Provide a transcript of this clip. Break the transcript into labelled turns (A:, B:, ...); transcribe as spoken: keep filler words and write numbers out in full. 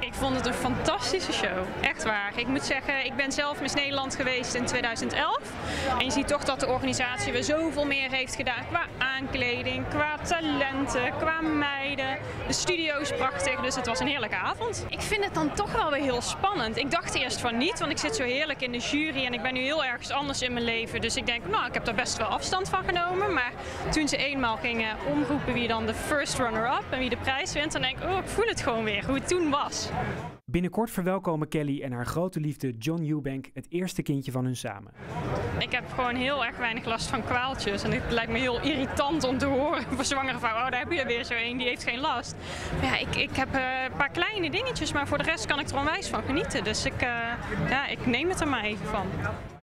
A: Ik vond het een fantastische show. Echt waar. Ik moet zeggen, ik ben zelf Miss Nederland geweest in tweeduizend elf. En je ziet toch dat de organisatie weer zoveel meer heeft gedaan. Qua aankleding, qua talenten, qua meiden. De studio is prachtig, dus het was een heerlijke avond. Ik vind het dan toch wel weer heel spannend. Ik dacht eerst van niet, want ik zit zo heerlijk in de jury en ik ben nu heel ergens anders in mijn leven. Dus ik denk, nou, ik heb daar best wel afstand van genomen. Maar toen ze eenmaal gingen omroepen wie dan de first runner-up en wie de prijs wint, dan denk ik, oh, ik voel het gewoon weer, hoe het toen was.
B: Binnenkort verwelkomen Kelly en haar grote liefde John Eubank het eerste kindje van hun samen.
A: Ik heb gewoon heel erg weinig last van kwaaltjes en het lijkt me heel irritant om te horen voor zwangere vrouwen. Oh, daar heb je er weer zo een, die heeft geen last. Maar ja, ik, ik heb uh, een paar kleine dingetjes, maar voor de rest kan ik er onwijs van genieten. Dus ik, uh, ja, ik neem het er maar even van.